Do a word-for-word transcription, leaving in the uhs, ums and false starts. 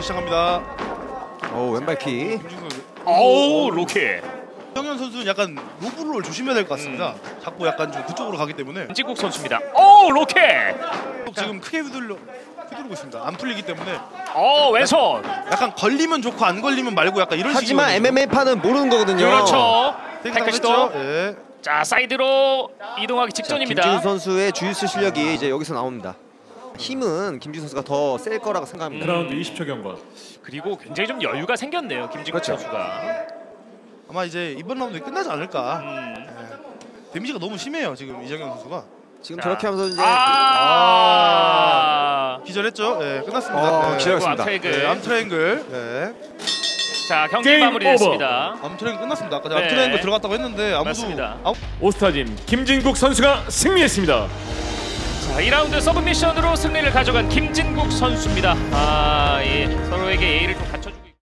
시작합니다. 오 왼발킥. 오우 로켓. 이정현 선수는 약간 로브롤 조심해야 될 것 같습니다. 음. 자꾸 약간 좀 그쪽으로 가기 때문에. 김진국 선수입니다. 오 로켓. 지금 크게 휘둘러 휘두르고 있습니다. 안 풀리기 때문에. 오 왼손. 약간 걸리면 좋고 안 걸리면 말고 약간 이런 식이거든요. 하지만 엠엠에이파는 모르는 거거든요. 그렇죠. 태클 시도. 예. 자 사이드로 이동하기 직전입니다. 김진우 선수의 주짓수 실력이 이제 여기서 나옵니다. 힘은 김진우 선수가 더 셀 거라고 생각합니다. 음. 라운드 이십 초 경과. 그리고 굉장히 좀 여유가 생겼네요. 김진국 그렇죠. 선수가. 아마 이제 이번 라운드 끝나지 않을까. 음. 예. 데미지가 너무 심해요 지금 이정현 선수가. 지금 자. 저렇게 하면서 이제 아, 아 기절했죠. 예, 끝났습니다. 어, 예. 기절했습니다. 암트랭글. 네, 암트랭글. 예. 자 경기 게임 마무리됐습니다. 암트랭글 끝났습니다. 아까 제가 네. 암트랭글 들어갔다고 했는데 아무도 맞습니다. 아무... 오스타짐 김진국 선수가 승리했습니다. 자 이 라운드 서브미션으로 승리를 가져간 김진국 선수입니다. 아, 예, 서로에게 예의를 좀 갖춰.